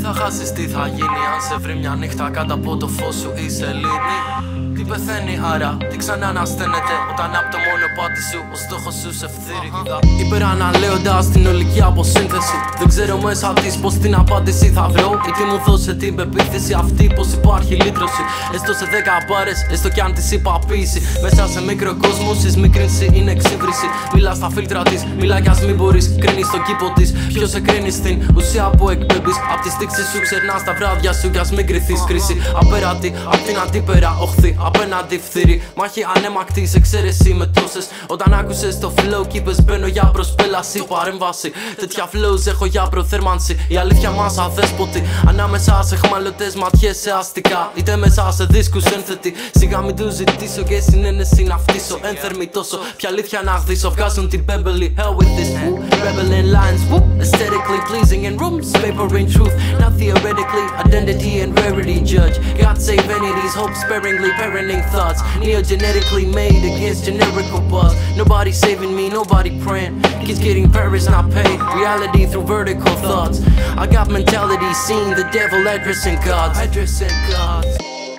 θα χάσεις, τι θα γίνει αν σε βρει μια νύχτα κάτω από το φως σου η Σελήνη? Τι πεθαίνει άρα, τι ξανά ανασταίνεται όταν απ' το μονοπάτι σου ο στόχος σου σε φθείρει? Υπεραναλέοντας την ολική αποσύνθεση, δεν ξέρω μέσα της πως την απάντηση θα βρω. Ή τι μου δώσε την πεποίθηση αυτή πως υπάρχει λύτρωση. Έστω σε 10 μπάρες, έστω κι αν της είπα ποίηση. Μέσα σε μικροκόσμο σεισμικρίνηση είναι εξύβριση. Μιλά στα φίλτρα της, μιλά κι ας μην μπορείς. Κρίνεις τον κήπο της, ποιος σε κρίνει στην ουσία που εκπέμπεις. Απ' τη στίξη σου ξερνάς τα βράδια σου κι ας μην κρυθείς. Κρίση απέρατη, απ' την αντίπερα οχθή. Απέναντι φθήρη, μάχη ανέμακτη σε εξαίρεση με τόσες. Όταν άκουσες το flow κι είπες μπαίνω για προσπέλαση. Παρέμβαση, τέτοια flows έχω για προθέρμανση. Η αλήθεια μας αδέσποτη, ανάμεσα σε χμαλωτές ματιές σε αστικά. Είτε μέσα σε δίσκους ένθετη. Σιγά μην του ζητήσω και συνένεση να φτύσω. Ένθερμη τόσο, ποια αλήθεια να γδίσω. Βγάζουν την Beverly, hell with this rebelling lines, whoop. Aesthetically pleasing in rooms, paper in truth, not theoretically. Identity and rarity judge, God save entities, hope sparingly. Parenting thoughts, neogenetically made against generical buzz. Nobody saving me, nobody praying. Kids getting Paris, not paid. Reality through vertical thoughts. I got mentality, seeing the devil addressing gods. Addressing gods.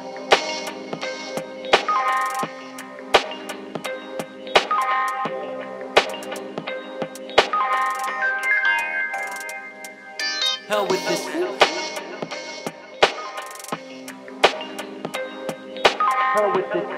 Hell with this. Hell with this.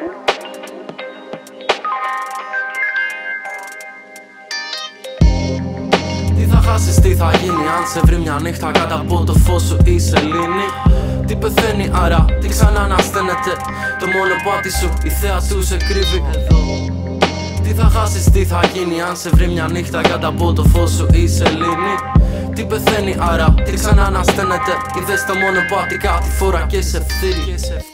Τι θα χάσεις, τι θα γίνει αν σε βρει μια νύχτα κάτω από το φως σου η Σελήνη? Τι πεθαίνει άρα, τι ξανά ανασταίνεται? Το μονοπάτι σου, η θέα σου σε κρύβει εδώ. Τι θα χάσεις, τι θα γίνει αν σε βρει μια νύχτα κάτω από το φως σου η Σελήνη? Τι πεθαίνει άρα, τι ξανά ανασταίνεται? Είδες το μονοπάτι κάτι φορά και σε φθείρει.